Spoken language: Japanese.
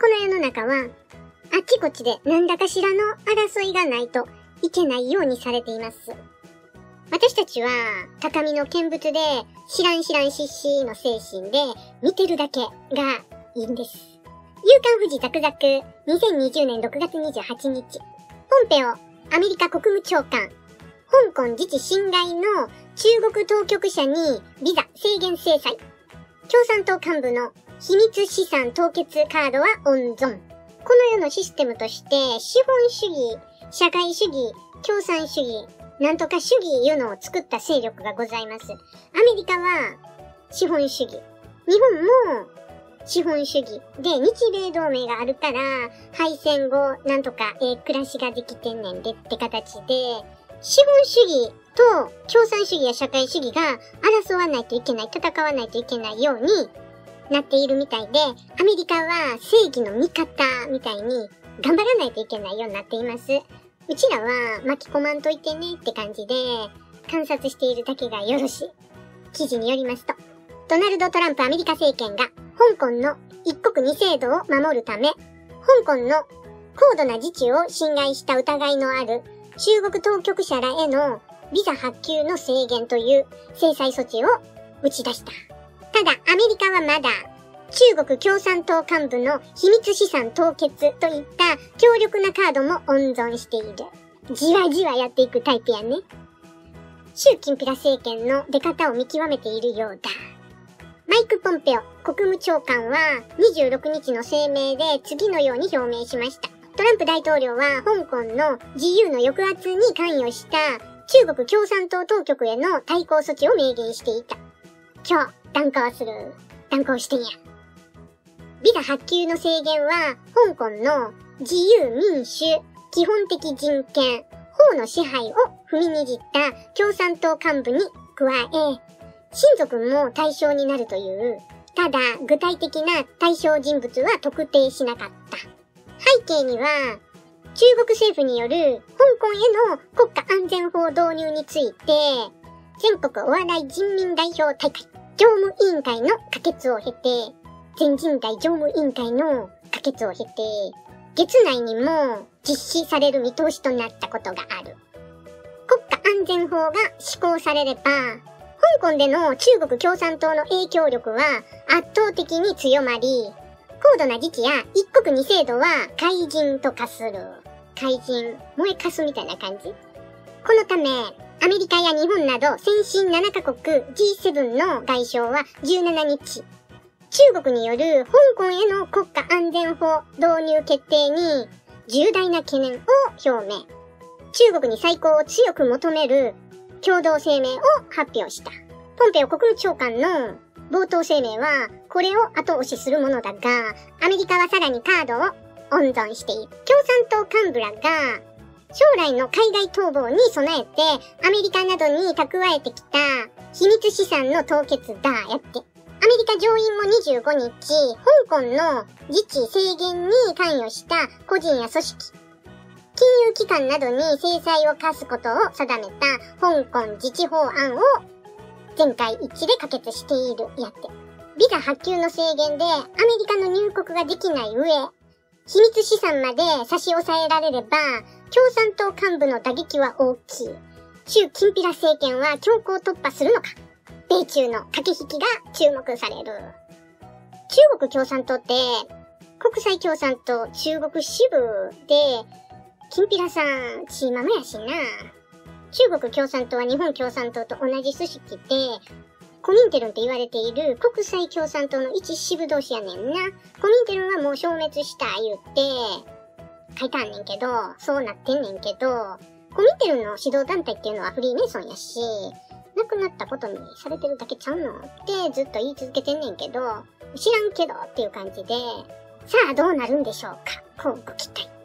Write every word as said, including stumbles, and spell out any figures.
この世の中は、あっちこっちで何らかしらの争いがないといけないようにされています。私たちは、高みの見物で、知らん知らんしっしーの精神で、見てるだけがいいんです。夕刊富士ザクザク、にせんにじゅうねんろくがつにじゅうはちにち、ポンペオ、アメリカ国務長官、香港自治侵害の中国当局者にビザ制限制裁。共産党幹部の秘密資産凍結カードは温存。この世のシステムとして、資本主義、社会主義、共産主義、なんとか主義いうのを作った勢力がございます。アメリカは資本主義。日本も資本主義。で、日米同盟があるから、敗戦後、なんとか、えー、暮らしができてんねんでって形で、資本主義と共産主義や社会主義が争わないといけない、戦わないといけないようになっているみたいで、アメリカは正義の味方みたいに頑張らないといけないようになっています。うちらは巻き込まんといてねって感じで観察しているだけがよろしい。記事によりますと、ドナルド・トランプアメリカ政権が香港の一国二制度を守るため、香港の高度な自治を侵害した疑いのある中国当局者らへのビザ発給の制限という制裁措置を打ち出した。ただ、アメリカはまだ中国共産党幹部の秘密資産凍結といった強力なカードも温存している。じわじわやっていくタイプやね。習近平政権の出方を見極めているようだ。マイク・ポンペオ国務長官はにじゅうろくにちの声明で次のように表明しました。トランプ大統領は香港の自由の抑圧に関与した中国共産党当局への対抗措置を明言していた。今日、断行する。断行してんや。ビザ発給の制限は、香港の自由民主、基本的人権、法の支配を踏みにじった共産党幹部に加え、親族も対象になるという、ただ具体的な対象人物は特定しなかった。背景には、中国政府による香港への国家安全法導入について、全国お笑い人民代表大会常務委員会の可決を経て、全人代常務委員会の可決を経て、月内にも実施される見通しとなったことがある。国家安全法が施行されれば、香港での中国共産党の影響力は圧倒的に強まり、高度な自治や一国二制度は怪人と化する。怪人、燃えかすみたいな感じ。このため、アメリカや日本など先進ななかこく ジーセブン の外相はじゅうしちにち、中国による香港への国家安全法導入決定に重大な懸念を表明。中国に再考を強く求める共同声明を発表した。ポンペオ国務長官の冒頭声明はこれを後押しするものだが、アメリカはさらにカードを温存している。共産党幹部らが将来の海外逃亡に備えてアメリカなどに蓄えてきた秘密資産の凍結だやって。アメリカ上院もにじゅうごにち、香港の自治制限に関与した個人や組織、金融機関などに制裁を科すことを定めた香港自治法案を全会一致で可決しているやって。ビザ発給の制限でアメリカの入国ができない上、秘密資産まで差し押さえられれば、共産党幹部の打撃は大きい。習近平政権は強行突破するのか。米中の駆け引きが注目される。中国共産党って、国際共産党中国支部で、きんぴらさん、チーママやしな。中国共産党は日本共産党と同じ組織で、コミンテルンって言われている国際共産党の一支部同士やねんな。コミンテルンはもう消滅した言って、書いてあんねんけど、そうなってんねんけど、コミンテルンの指導団体っていうのはフリーメイソンやし、亡くなったことにされてるだけちゃうのってずっと言い続けてんねんけど、知らんけどっていう感じで、さあどうなるんでしょうか。こうご期待。